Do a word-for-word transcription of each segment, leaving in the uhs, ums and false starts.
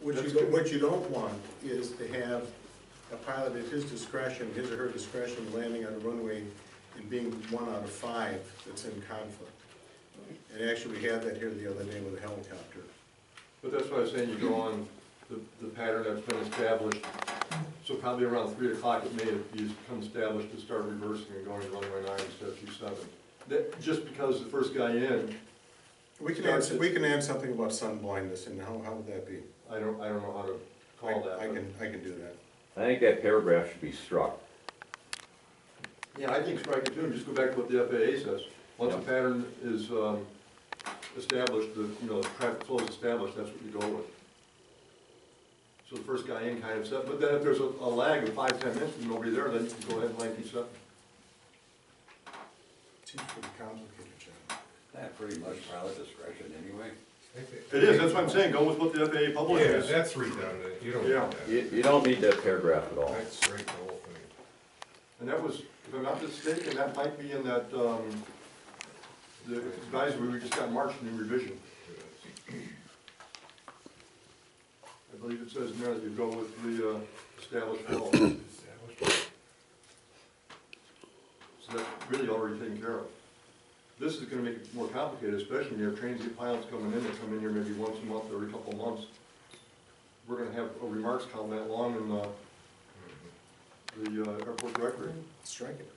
What you, what you don't want is to have a pilot at his discretion, his or her discretion, landing on a runway and being one out of five that's in conflict. And actually, we had that here the other day with a helicopter. But that's why I was saying you go on the, the pattern that's been established. So probably around three o'clock it may become established to start reversing and going to runway nine instead of two seven. That, just because the first guy in. We can add, we can add something about sun blindness, and how, how would that be? I don't, I don't know how to call that. I can, I can do that. I think that paragraph should be struck. Yeah, I think strike it too, and just go back to what the F A A says. Once a pattern is um, established, the, you know, the traffic flow is established, that's what you go with. So the first guy in kind of set, but then if there's a, a lag of five, ten minutes and nobody there, then you can go ahead and line these up. Seems pretty complicated, John. That pretty much pilot discretion anyway. It is, that's what I'm saying, go with what the F A A Yeah, publishes. that's redundant, you don't Yeah. need that. You, you don't need that paragraph at all. That's straight the whole thing. And that was, if I'm not mistaken, that might be in that, um, the advisory we just got in March, new revision. I believe it says in there that you go with the uh, established flow. So that's really already taken care of. This is gonna make it more complicated, especially when you have transient pilots coming in that come in here maybe once a month, every couple of months. We're gonna have a remarks column that long in uh, the uh, airport directory. Strike it.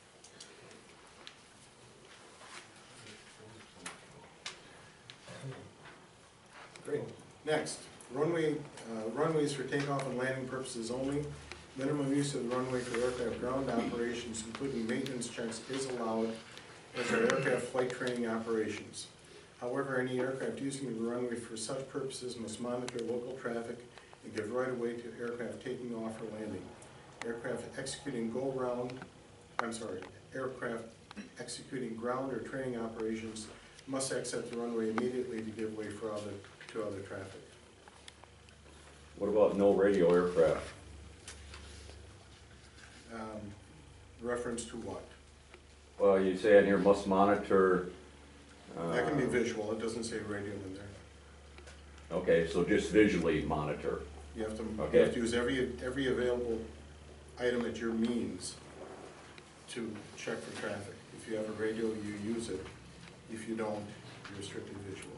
Great. Next, runway, uh, runways for takeoff and landing purposes only. Minimum use of the runway for aircraft ground operations, including maintenance checks, is allowed as are aircraft flight training operations. However, any aircraft using the runway for such purposes must monitor local traffic and give right of way to aircraft taking off or landing. Aircraft executing go-round, I'm sorry, aircraft executing ground or training operations must exit the runway immediately to give way for other, to other traffic. What about no radio aircraft? Um, reference to what? Well, you say in here must monitor. Uh, That can be visual, it doesn't say radio in there. Okay, so just visually monitor. You have to, you Okay. have to use every, every available item at your means to check for traffic. If you have a radio, you use it. If you don't, you're strictly visual.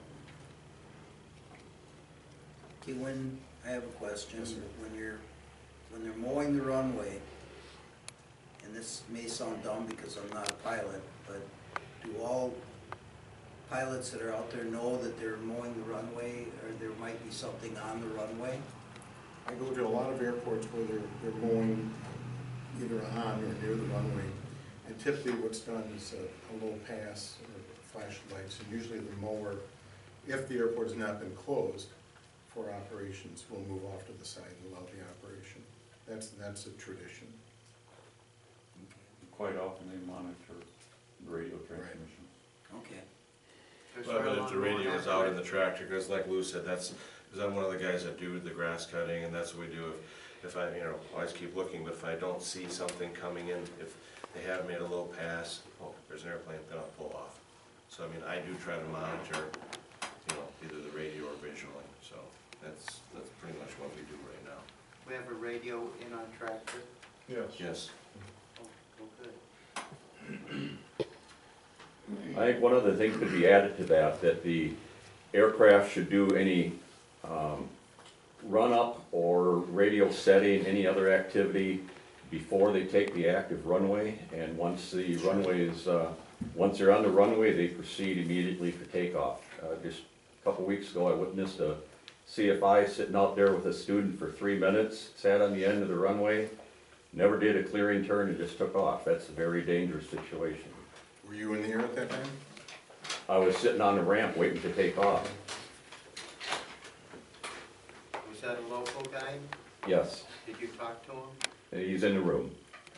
Okay, when, I have a question. Yes, sir. When you're, when they're mowing the runway, and this may sound dumb because I'm not a pilot, but do all pilots that are out there know that they're mowing the runway, or there might be something on the runway? I go to a lot of airports where they're, they're mowing either on or near the runway. And typically what's done is a, a low pass or flashlights, and usually the mower, if the airport has not been closed for operations, will move off to the side and allow the operation. That's, that's a tradition. Quite often they monitor radio transmissions. Okay. Well, but if the radio is out in the tractor, because like Lou said, that's, because I'm one of the guys that do the grass cutting, and that's what we do. If, if I, you know, always keep looking, but if I don't see something coming in, if they have made a low pass, oh, there's an airplane, then I'll pull off. So, I mean, I do try to monitor, you know, either the radio or visually, so that's, that's pretty much what we do right now. We have a radio in our tractor. Yes. Yes. Oh, oh, good. I think one of the things could be added to that, that the aircraft should do any um, run-up or radio setting, any other activity before they take the active runway. And once the runway is, uh, once they're on the runway, they proceed immediately for takeoff. Uh, just a couple weeks ago, I witnessed a C F I sitting out there with a student for three minutes, sat on the end of the runway, never did a clearing turn and just took off. That's a very dangerous situation. Were you in the air at that time? I was sitting on the ramp waiting to take off. Was that a local guy? Yes, Did you talk to him? he's in the room.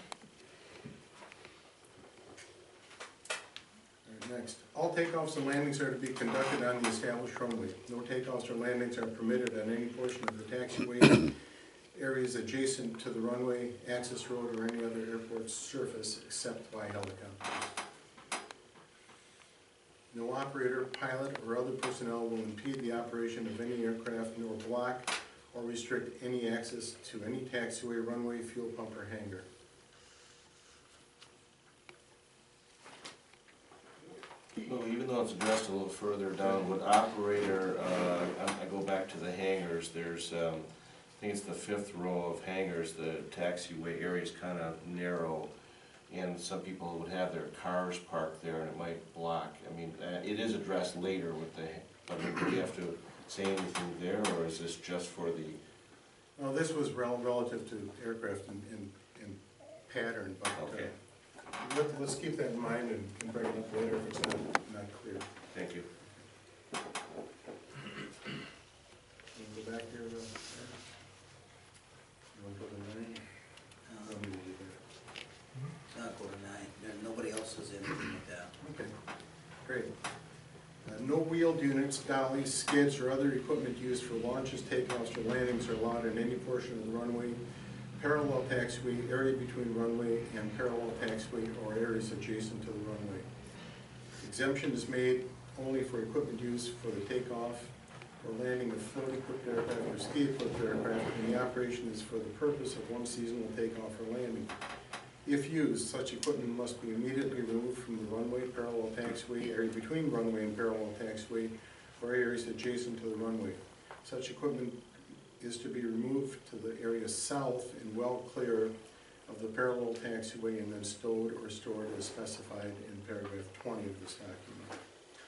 All right, next. All takeoffs and landings are to be conducted on the established runway. No takeoffs or landings are permitted on any portion of the taxiway, areas adjacent to the runway, access road, or any other airport surface except by helicopters. No operator, pilot, or other personnel will impede the operation of any aircraft nor block block or restrict any access to any taxiway, runway, fuel pump, or hangar. Well, even though it's addressed a little further down, with operator, uh, I I go back to the hangars, there's, um, I think it's the fifth row of hangars, the taxiway area is kind of narrow, and some people would have their cars parked there and it might block. I mean, uh, it is addressed later with the, but do we have to say anything there, or is this just for the, Well, this was rel- relative to aircraft in, in, in pattern, but, Okay. uh, let, let's keep that in mind and can bring it up later if it's not, not clear. thank you. Can we go back here? uh, You want to go to nine? Uh, No, we will do that. It's not go to nine, there, nobody else has anything with that. Okay, great. Uh, No wheeled units, dollies, skids, or other equipment used for launches, takeoffs, or landings are allowed in any portion of the runway, parallel taxiway, area between runway and parallel taxiway, or areas adjacent to the runway. Exemption is made only for equipment used for the takeoff or landing of float-equipped aircraft or ski-equipped aircraft, and the operation is for the purpose of one seasonal takeoff or landing. If used, such equipment must be immediately removed from the runway, parallel taxiway, area between runway and parallel taxiway, or areas adjacent to the runway. Such equipment is to be removed to the area south and well clear of the parallel taxiway and then stowed or stored as specified in paragraph twenty of this document.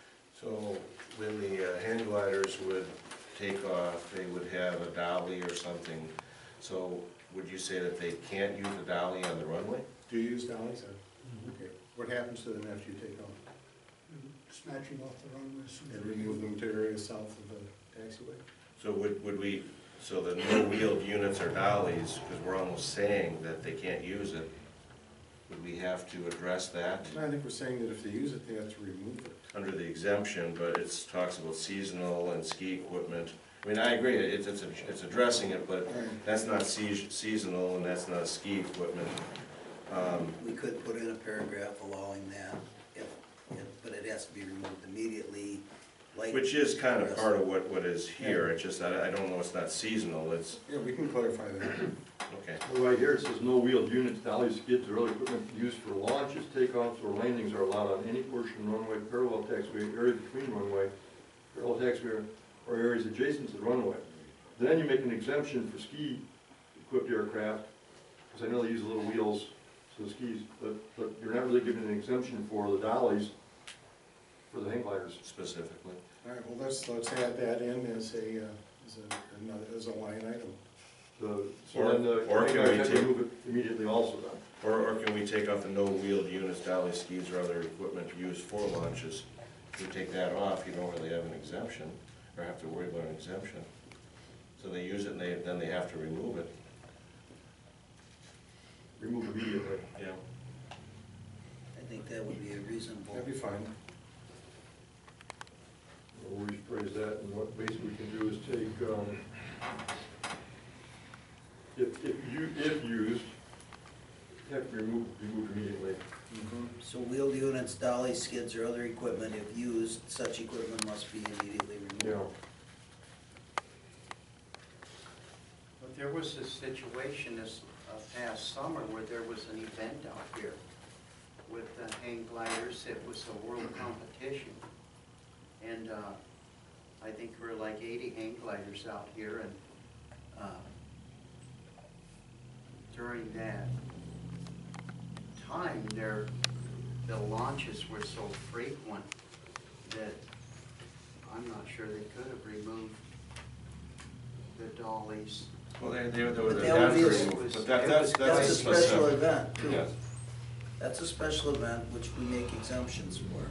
So when the uh, hang gliders would take off, they would have a dolly or something, so would you say that they can't use a dolly on the runway? Do you use dollies? Okay. What happens to them after you take off? Snatching off the runway. as soon as And we- remove them to areas south of the taxiway? So would, would we, so the no wheeled units or dollies, because we're almost saying that they can't use it, would we have to address that I think we're saying that if they use it, they have to remove it. under the exemption, but it talks about seasonal and ski equipment? I mean, I agree, it's, it's, it's addressing it, but that's not sea- seasonal and that's not ski equipment. Um, We could put in a paragraph allowing that, if, if, but it has to be removed immediately, like. Which is kind of part of what, what is here, it's just, I, I don't know, it's not seasonal, it's, Yeah, we can clarify that. okay. Well, right here, it says no wheeled units, dollies, skids, or other equipment used for launches, takeoffs, or landings are allowed on any portion of the runway, parallel taxiway, area between runway, parallel taxiway, or areas adjacent to the runway. Then you make an exemption for ski-equipped aircraft, because I know they use little wheels, so skis, but, but you're not really giving an exemption for the dollies, for the hang gliders. Specifically. All right, well, let's, let's add that in as a, uh, as a, another, as a line item. So, so Or- then the or hang can gliders we have to take- remove it immediately also then. Or, or can we take off the no wheeled units, dolly skis, or other equipment used for launches? If you take that off, you don't really have an exemption, or have to worry about an exemption. So they use it and they, then they have to remove it. Remove immediately. Yeah. I think that would be a reasonable. That'd be fine. We'll rephrase that, and what basically we can do is take, um, if, if you, if used, have to remove, remove immediately. So wheeled units, dollies, skids, or other equipment, if used, such equipment must be immediately removed. Yeah. But there was a situation this uh, past summer where there was an event out here with uh, hang gliders. It was a world competition. And uh, I think there were like eighty hang gliders out here, and uh, during that time, there, the launches were so frequent that I'm not sure they could have removed the dollies. Well, they, they, they would But have that would be a- to remove, but that, that's, That's a that's special specific. event, too. Yes. That's a special event which we make exemptions for.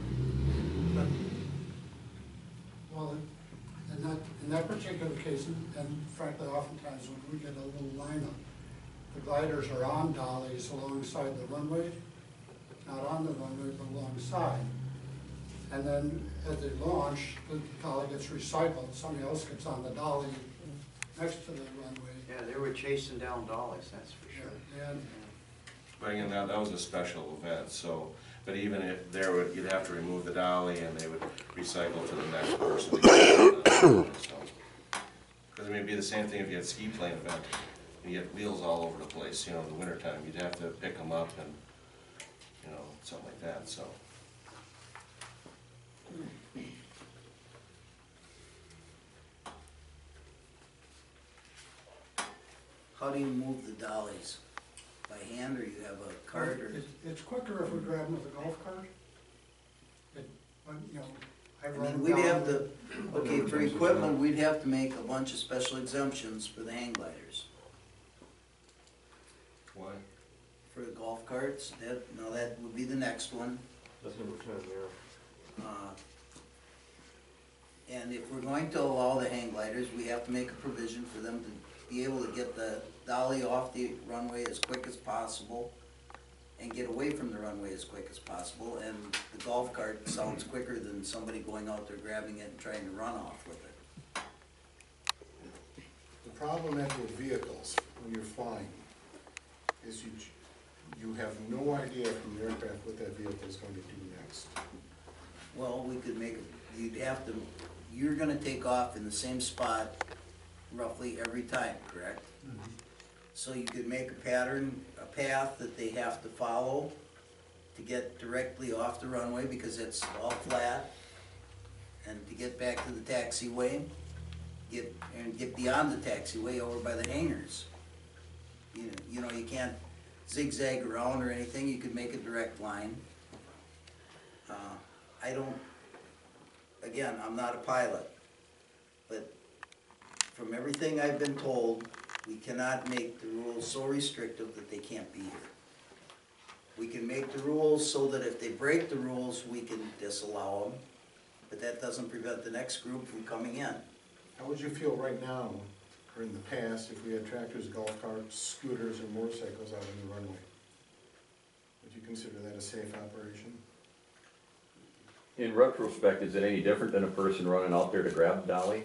Well, in that, in that particular case, and- and frankly, oftentimes when we get a little lineup, the gliders are on dollies alongside the runway, not on the runway, but alongside. And then as they launch, the dolly gets recycled, somebody else gets on the dolly next to the runway. Yeah, they were chasing down dollies, that's for sure. And But again, that, that was a special event, so, but even if there would, you'd have to remove the dolly and they would recycle to the next person. Because Cause I mean, it'd be the same thing if you had ski plane event, and you had wheels all over the place, you know, in the wintertime, you'd have to pick them up and, you know, something like that, so. How do you move the dollies? By hand, or you have a cart, or? It's, it's quicker if we grab them with a golf cart. It, but, you know, I I run mean, them we'd down. have to, okay, for equipment, we'd have to make a bunch of special exemptions for the hang gliders. Why? For the golf carts, that, no, that would be the next one. That's number ten there. Uh, And if we're going to allow the hang gliders, we have to make a provision for them to be able to get the dolly off the runway as quick as possible and get away from the runway as quick as possible. And the golf cart sounds quicker than somebody going out there grabbing it and trying to run off with it. The problematic with vehicles when you're flying is you, you have no idea from the aircraft what that vehicle is going to do next. Well, we could make, a- you'd have to, you're gonna take off in the same spot roughly every time, correct? So you could make a pattern, a path that they have to follow to get directly off the runway because it's all flat. And to get back to the taxiway, get, and get beyond the taxiway over by the hangars. You know, you know, you can't zigzag around or anything, you could make a direct line. Uh, I don't, again, I'm not a pilot, but from everything I've been told, we cannot make the rules so restrictive that they can't be here. We can make the rules so that if they break the rules, we can disallow them, but that doesn't prevent the next group from coming in. How would you feel right now, or in the past, if we had tractors, golf carts, scooters, or motorcycles out on the runway? Would you consider that a safe operation? In retrospect, is it any different than a person running out there to grab the dolly?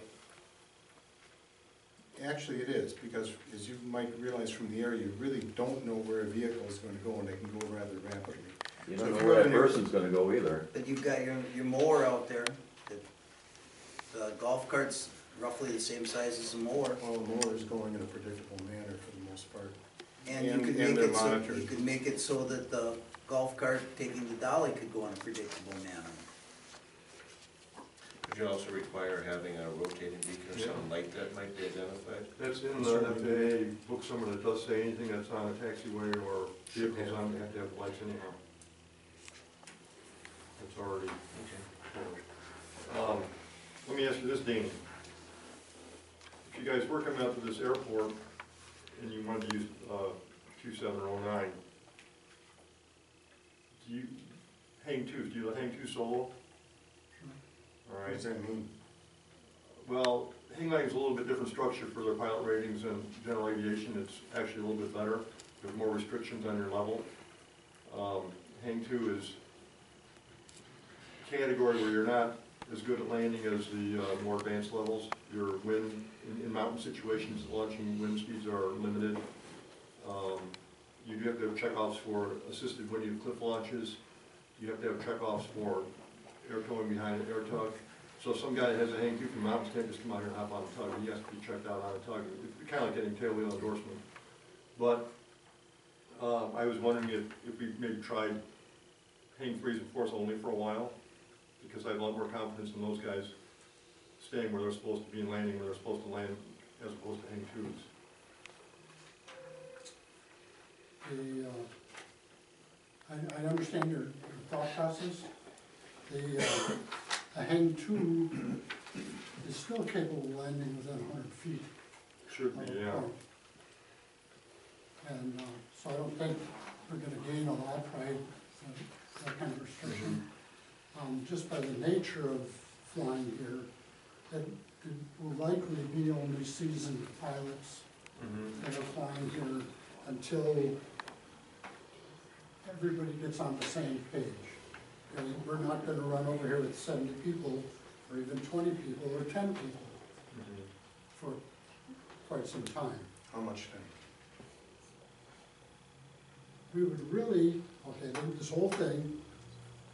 Actually, it is, because as you might realize from the air, you really don't know where a vehicle is going to go, and they can go rather rapidly. You So don't if know you're where that on your- person's gonna go either. But you've got your, your mower out there, the, the golf cart's roughly the same size as a mower. Well, the mower is going in a predictable manner for the most part. And you And- could and make they're it so, monitored. you could make it so that the golf cart taking the dolly could go in a predictable manner. Could you also require having a rotating beacon or something like that might be identified? That's in the F A A book somewhere that does say anything that's on a taxiway or vehicles on, they have to have lights anyhow. It's already covered. Um, let me ask you this, Danny. If you guys were coming out to this airport and you wanted to use, uh, two seven oh nine, do you, hang two, do you hang two solo? All What right. does that mean? Well, hang gliding is a little bit different structure for their pilot ratings than general aviation. It's actually a little bit better. There's more restrictions on your level. Um, hang two is a category where you're not as good at landing as the uh, more advanced levels. Your wind, in, in mountain situations, launching wind speeds are limited. Um, you do have to have checkoffs for assisted winged cliff launches. You have to have checkoffs for air towing behind an air tug. So if some guy has a hang two from mountains, can't just come out here and hop on a tug, he has to be checked out on a tug. It's kind of like getting tailwheel endorsement. But, um, I was wondering if, if we maybe tried hang threes and fours only for a while, because I have a lot more confidence in those guys staying where they're supposed to be and landing where they're supposed to land, as opposed to hang twos. The, uh, I, I understand your, your thought process. The, uh, the hang two is still capable of landing within a hundred feet Should of a be, yeah. point. And, uh, so I don't think we're gonna gain a lot by uh, that kind of restriction. Um, just by the nature of flying here, it, it will likely be only seasoned pilots Mm-hmm. that are flying here until everybody gets on the same page. Because we're not gonna run over here with seventy people, or even twenty people, or ten people for quite some time. How much time? We would really, okay, then this whole thing,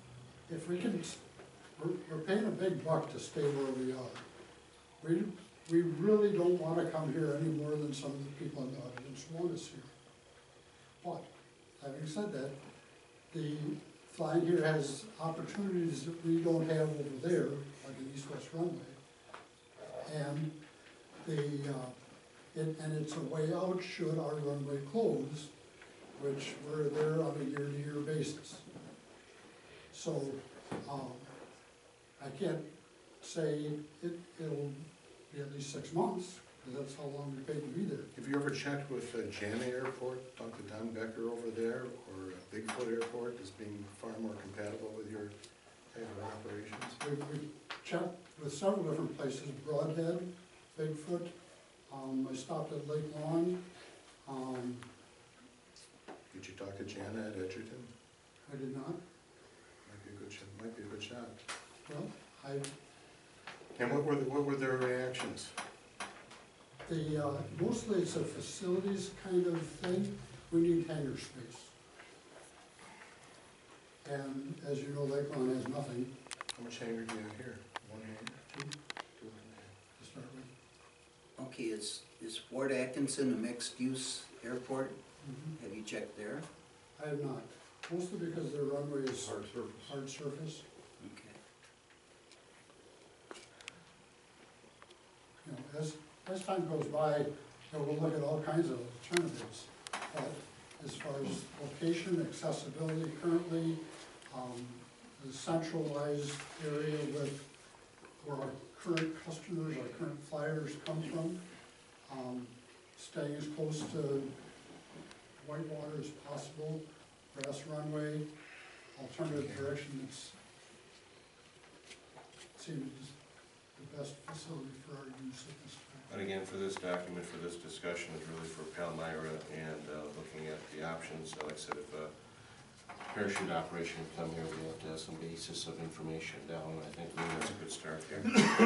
if we can, we're, we're paying a big buck to stay where we are. We we really don't wanna come here any more than some of the people in the audience want us here. But, having said that, the flying here has opportunities that we don't have over there, like an east-west runway. And the, uh, it, and it's a way out should our runway close, which we're there on a year-to-year basis. So, um, I can't say it, it'll be at least six months, because that's how long we paid to be there. Have you ever checked with uh, Jana Airport, talked to Don Becker over there, or uh, Bigfoot Airport as being far more compatible with your type of operations? We've, we've checked with several different places, Broadhead, Bigfoot, um, I stopped at Lake Lawn, um, Did you talk to Jana at Edgerton? I did not, Might be a good shot, might be a good shot. well, I, And what were, the- what were their reactions? the, uh, mostly it's a facilities kind of thing, we need hangar space. And as you know, Lake Lawn has nothing How much hangar do you have here? One hangar? to, Two hangar? to start with. Okay, is, is Fort Atkinson a mixed-use airport? Mhm. Have you checked there? I have not, mostly because their runway is Hard surface. hard surface. Okay. You know, as, as time goes by, you know, we'll look at all kinds of alternatives. But as far as location, accessibility currently, um, the centralized area with where our current customers, our current flyers come from, um, staying as close to Whitewater as possible, grass runway, alternative directions, seems the best facility for our use at this time. And again, for this document, for this discussion, is really for Palmyra and uh, looking at the options. Like I said, if a parachute operation would come here, we have to have some basis of information down, and I think maybe that's a good start here.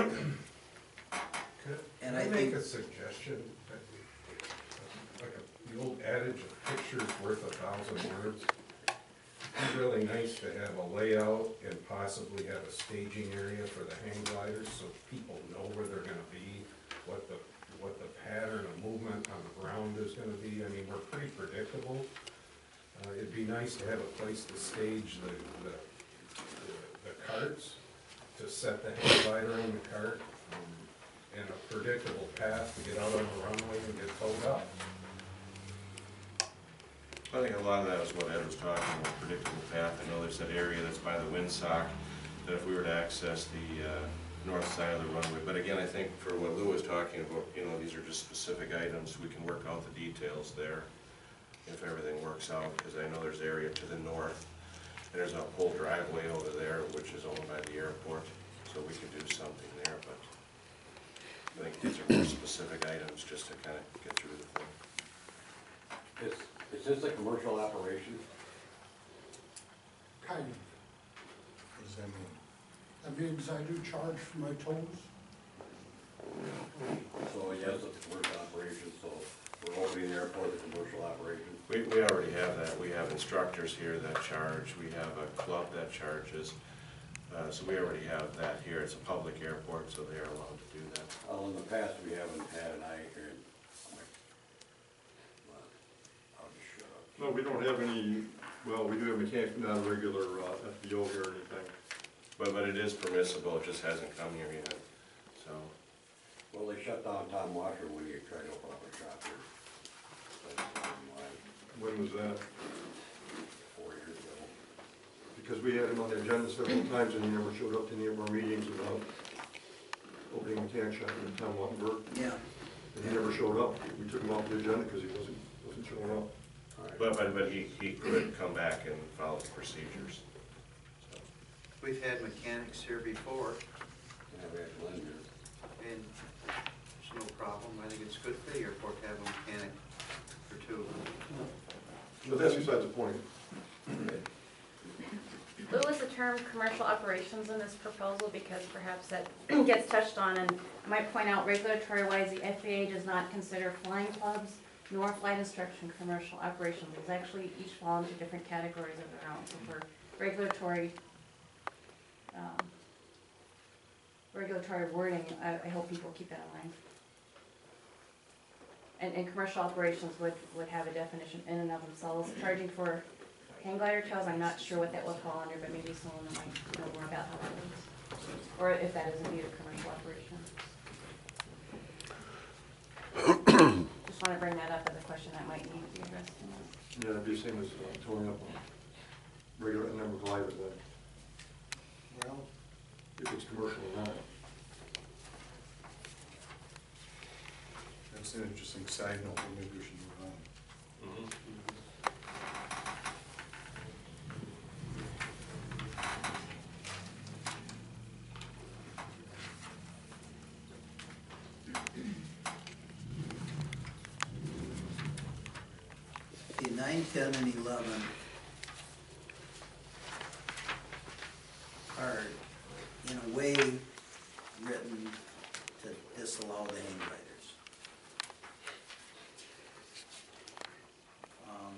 Could And I I make think- a suggestion? that we- Like a- the old adage of pictures worth a thousand words. It'd be really nice to have a layout and possibly have a staging area for the hang gliders, so people know where they're gonna be, what the, what the pattern of movement on the ground is gonna be. I mean, we're pretty predictable. Uh, it'd be nice to have a place to stage the, the, the- the carts, to set the hang glider on the cart, um, and a predictable path to get out on the runway and get towed up. I think a lot of that is what Ed was talking about, predictable path. I know there's that area that's by the windsock, that if we were to access the uh, north side of the runway, but again, I think for what Lou was talking about, you know, these are just specific items, we can work out the details there if everything works out, because I know there's area to the north, and there's a whole driveway over there, which is owned by the airport, so we could do something there, but I think these are more specific items just to kind of get through the thing. Is, is this a commercial operation? Kind of. What does that mean? That means I do charge for my tolls. So yes, it's a commercial operation, so we're opening the airport as a commercial operation. We, we already have that. We have instructors here that charge. We have a club that charges. Uh, so we already have that here. It's a public airport, so they are allowed to do that. Well, in the past, we haven't had an eye here. I'll just shut up. No, we don't have any, well, we do have mechanics, but not a regular uh, F B O here or anything. But, but it is permissible. It just hasn't come here yet, so. Well, they shut down Tom Washer when you tried to open up a shop here. Like, like, When was that? four years ago. Because we had him on the agenda several times and he never showed up to any of our meetings about opening a mechanic shop in town of Wattenberg. Yeah, And he never showed up. We took him off the agenda because he wasn't, wasn't showing up. All right. But, but, but he, he could come back and follow the procedures. So, We've had mechanics here before, Yeah, we had Glenn here. and there's no problem. I think it's good for the airport to have a mechanic or two. But that's besides the point. Lou, is the term commercial operations in this proposal, because perhaps that gets touched on, and I might point out regulatory-wise, the F A A does not consider flying clubs nor flight instruction commercial operations. It's actually, each fall into different categories of their own, so for regulatory, um, regulatory wording, I, I hope people keep that in mind. and, and commercial operations would, would have a definition in and of themselves. Charging for hang glider tows, I'm not sure what that will fall under, but maybe someone might know more about how that works. Or if that is indeed a commercial operation. Just want to bring that up as a question that might need to be addressed in this. Yeah, it'd be the same as uh, towing up a regular number glider then, Well, if it's commercial or not. that's an interesting side note, but maybe we should move on. Okay, nine, ten, and eleven are in a way written to disallow the hang gliders. Um,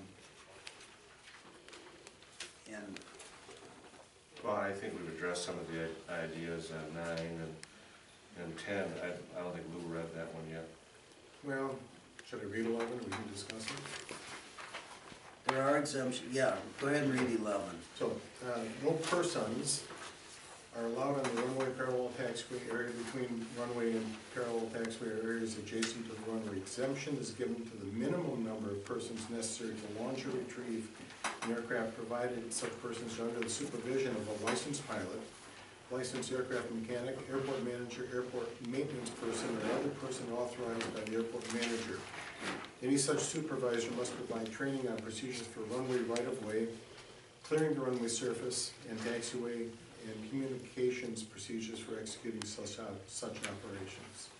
And Well, I think we've addressed some of the i- ideas on nine and, and ten. I, I don't think Lou read that one yet. Well, should I read eleven, we can discuss it? there are exemptions, yeah, go ahead and read eleven. So, uh, no persons are allowed on the runway parallel taxiway area between runway and parallel taxiway areas adjacent to the runway. Exemption is given to the minimum number of persons necessary to launch or retrieve an aircraft, provided such persons are under the supervision of a licensed pilot, licensed aircraft mechanic, airport manager, airport maintenance person, or other person authorized by the airport manager. Any such supervisor must provide training on procedures for runway right-of-way, clearing the runway surface, and taxiway, and communications procedures for executing such, op- such operations.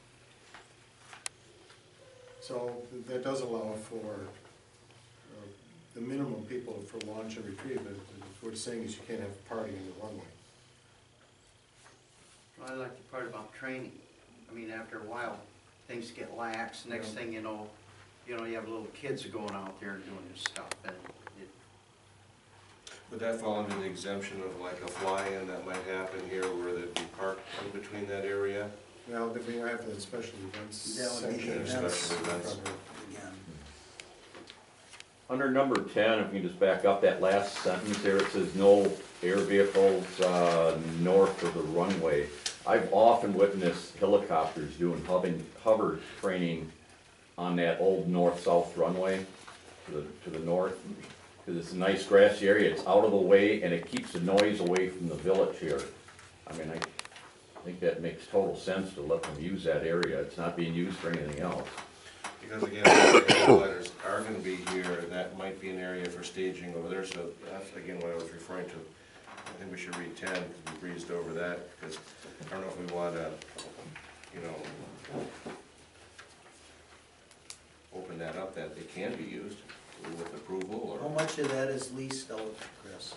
So that does allow for uh, the minimum people for launch and retrieve. But what it's saying is you can't have a party in the runway. Well, I like the part about training. I mean, after a while, things get lax. Next Yeah. thing you know, you know, you have little kids going out there and doing this stuff, and it, Would that fall under the exemption of like a fly-in that might happen here where they'd be parked in between that area? Well, then we have the special events That would be section. the events. Special events. Again, Under number ten, if we can just back up that last sentence there, it says no air vehicles, uh, north of the runway. I've often witnessed helicopters doing hovering, hover training on that old north-south runway to the, to the north. Cause it's a nice grassy area, it's out of the way, and it keeps the noise away from the village here. I mean, I, I think that makes total sense to let them use that area, it's not being used for anything else. Because again, if the headliners are gonna be here, that might be an area for staging over there, so that's again what I was referring to. I think we should read ten, because we breezed over that, because I don't know if we wanna, you know, open that up, that they can be used with approval, how or, much of that is leased out, Chris,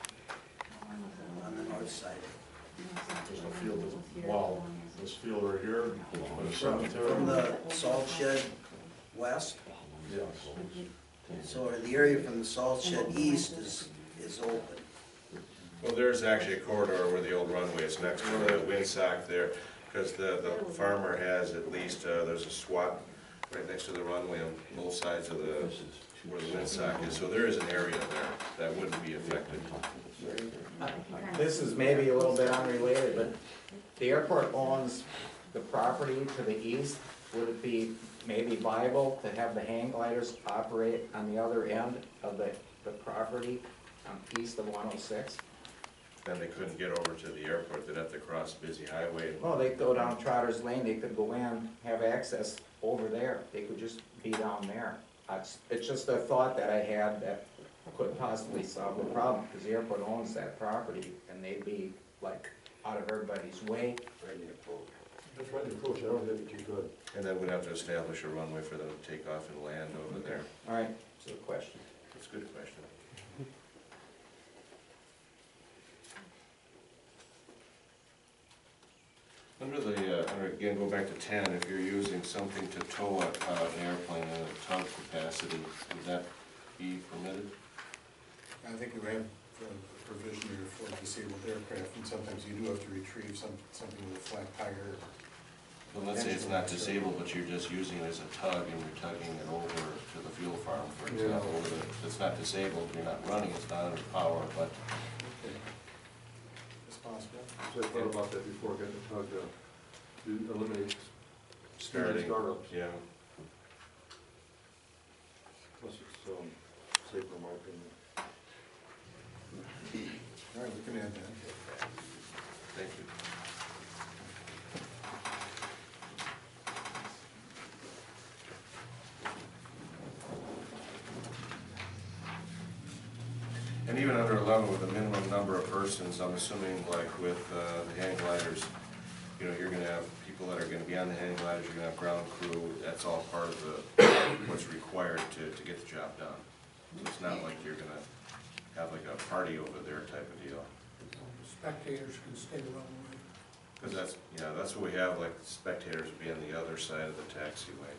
on the north side? There's a field, of- wow, this field right here, on the From cemetery. the salt shed west, Yes. so the area from the salt shed east is, is open. well, there's actually a corridor where the old runway is next to the windsock there, because the, the farmer has at least, uh, there's a SWAT right next to the runway on both sides of the, where the windsock is, so there is an area there that wouldn't be affected. This is maybe a little bit unrelated, but the airport owns the property to the east. Would it be maybe viable to have the hang gliders operate on the other end of the, the property, um, east of one oh six? Then they couldn't get over to the airport, they'd have to cross busy highway. Well, they could go down Trotter's Lane, they could go in, have access over there, they could just be down there. It's, it's just a thought that I had that could possibly solve the problem, because the airport owns that property, and they'd be like out of everybody's way. Right in the approach. That's right, the approach, I don't think it's too good. And then we'd have to establish a runway for them to take off and land over there. All right, so the question. That's a good question. Under the, uh, under, again, go back to ten, if you're using something to tow a, uh, an airplane in a tug capacity, would that be permitted? I think we have uh, provision here for disabled aircraft, and sometimes you do have to retrieve some, something with a flat tire, But let's say it's not disabled, but you're just using it as a tug and you're tugging it over to the fuel farm, for Yeah. example. where It's not disabled, you're not running, it's not under power, but Okay. It's possible. So I thought about that before, getting the tug to to eliminate starting, startups. yeah. Plus it's, um, safer in my opinion. All right, we can add that. Thank you. And even under eleven with a minimum number of persons, I'm assuming like with uh, the hang gliders, you know, you're gonna have people that are gonna be on the hang gliders, you're gonna have ground crew, that's all part of the, what's required to, to get the job done. So it's not like you're gonna have like a party over there type of deal. Spectators can stay well away. Cause that's, yeah, that's what we have, like spectators would be on the other side of the taxiway.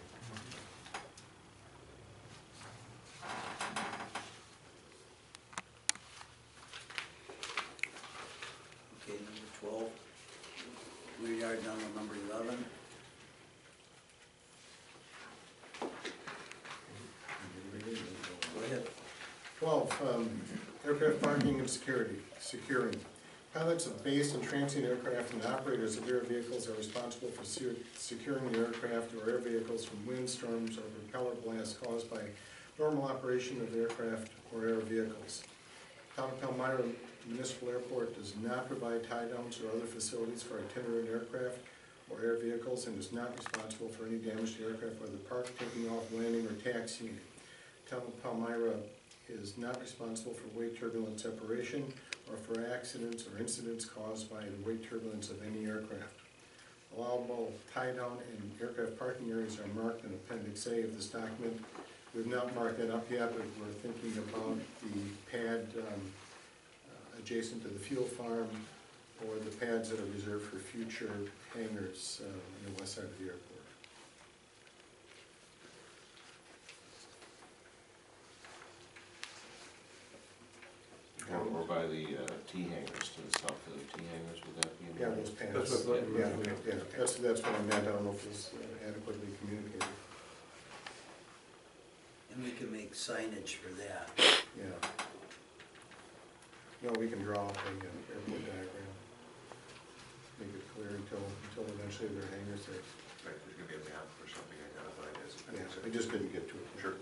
Okay, number twelve. Rear yard down to number eleven. Go ahead. Twelve, um, aircraft parking and security, securing. Pilots of base and transient aircraft and operators of air vehicles are responsible for se- securing the aircraft or air vehicles from windstorms or propeller blasts caused by normal operation of aircraft or air vehicles. Town of Palmyra Municipal Airport does not provide tie downs or other facilities for itinerant aircraft or air vehicles and is not responsible for any damage to aircraft, whether parked, taking off, landing, or taxiing. Town of Palmyra is not responsible for weight turbulence separation or for accidents or incidents caused by the weight turbulence of any aircraft. Allowable tie-down and aircraft parking areas are marked in Appendix A of this document. We've not marked that up yet, but we're thinking about the pad um, uh, adjacent to the fuel farm or the pads that are reserved for future hangars uh, on the west side of the airport. Or, or by the uh, T hangars, to the south of the T hangars, would that be? in Yeah, there? those pads. That's what I thought you were Yeah, doing. yeah, that's, that's what I meant, I don't know if it was uh, adequately communicated. And we can make signage for that. Yeah. No, we can draw up a uh, airport diagram. Make it clear until, until eventually there are hangars there. Right, there's gonna be a map or something identified as. Yeah, we just didn't get to it. Sure.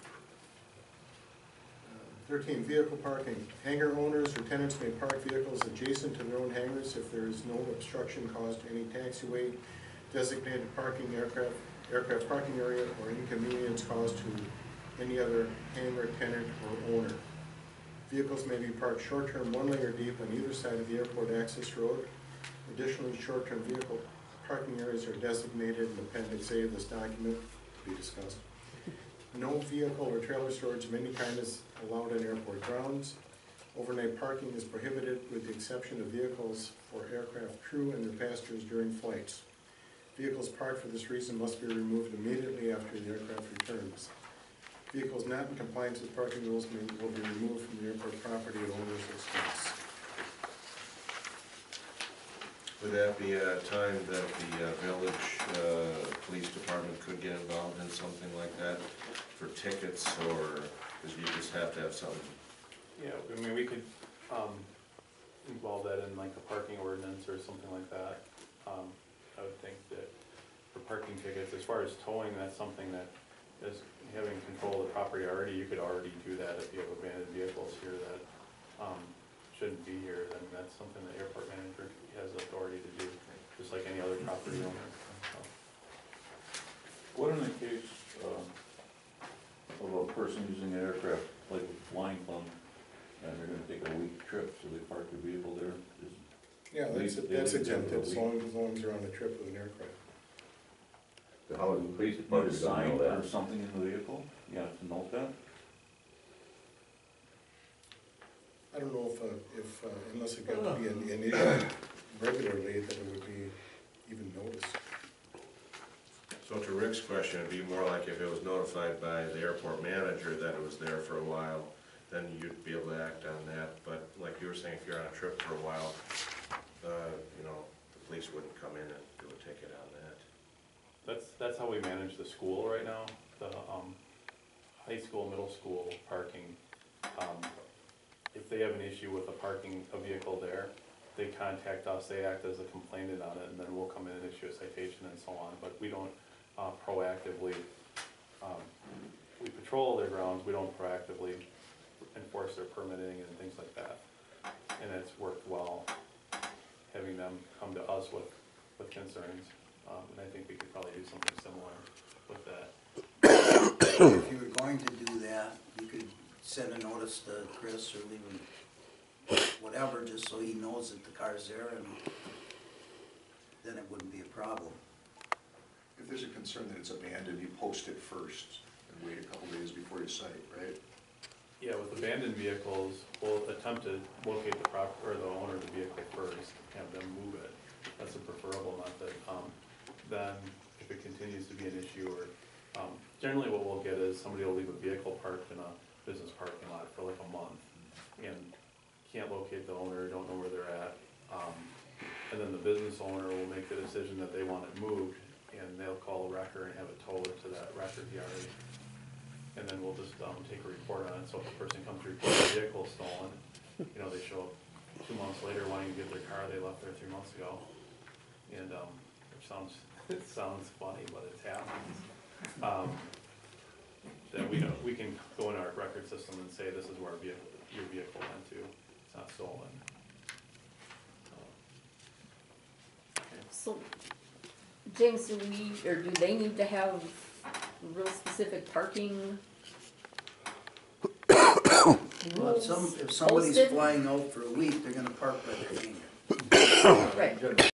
Thirteen, vehicle parking. Hangar owners or tenants may park vehicles adjacent to their own hangars if there is no obstruction caused to any taxiway, designated parking aircraft, aircraft parking area, or inconvenience caused to any other hangar tenant or owner. Vehicles may be parked short-term one layer deep on either side of the airport access road. Additionally, short-term vehicle parking areas are designated in Appendix A of this document to be discussed. No vehicle or trailer storage of any kind is allowed on airport grounds. Overnight parking is prohibited with the exception of vehicles for aircraft crew and their passengers during flights. Vehicles parked for this reason must be removed immediately after the aircraft returns. Vehicles not in compliance with parking rules may, will be removed from the airport property at owner's expense. Would that be a time that the uh, village uh, police department could get involved in something like that for tickets, or, because you just have to have something? Yeah, I mean, we could, um, involve that in like a parking ordinance or something like that. Um, I would think that for parking tickets, as far as towing, that's something that is having control of the property already, you could already do that if you have abandoned vehicles here that, um, shouldn't be here, then that's something the airport manager has authority to do, just like any other property owner, so. What in the case, um, of a person using an aircraft, like with Flying Club, and they're gonna take a week trip, so they park their vehicle there? Is- Yeah, that's, They- that's they- exempted, as they- long, as long as you're on a trip with an aircraft. So how would the police Put a department gonna sign know or that? something in the vehicle? You have to note that? I don't know if, uh, if, uh, unless it got to be an, an issue regularly, that it would be even noticed. So to Rick's question, it'd be more like if it was notified by the airport manager that it was there for a while, then you'd be able to act on that. But like you were saying, if you're on a trip for a while, uh, you know, the police wouldn't come in and do a ticket on that. that's, that's how we manage the school right now, the, um, high school, middle school parking. Um, If they have an issue with a parking, a vehicle there, they contact us, they act as a complainant on it, and then we'll come in and issue a citation and so on, but we don't, uh, proactively, um, we patrol their grounds, we don't proactively enforce their permitting and things like that. And it's worked well, having them come to us with, with concerns, um, and I think we could probably do something similar with that. If you were going to do that, you could send a notice to Chris or leave him, whatever, just so he knows that the car's there, and then it wouldn't be a problem. If there's a concern that it's abandoned, you post it first and wait a couple days before you cite, right? Yeah, with abandoned vehicles, we'll attempt to locate the prop, or the owner of the vehicle first, have them move it. That's a preferable method. Um, then, if it continues to be an issue, or, um, generally what we'll get is somebody will leave a vehicle parked in a business parking lot for like a month, and can't locate the owner, don't know where they're at. Um, and then the business owner will make the decision that they want it moved, and they'll call a wrecker and have it towed to that record yard. And then we'll just, um, take a report on it, so if the person comes to report the vehicle stolen, you know, they show up two months later wanting to get their car they left there three months ago. And, um, which sounds, it sounds funny, but it's happened. Um, then we know, we can go in our record system and say, this is where our vehicle, your vehicle went to, it's not stolen. So, James, do we, or do they need to have real specific parking Well, if rules some, if somebody's posted? flying out for a week, they're gonna park by their hangar. Right.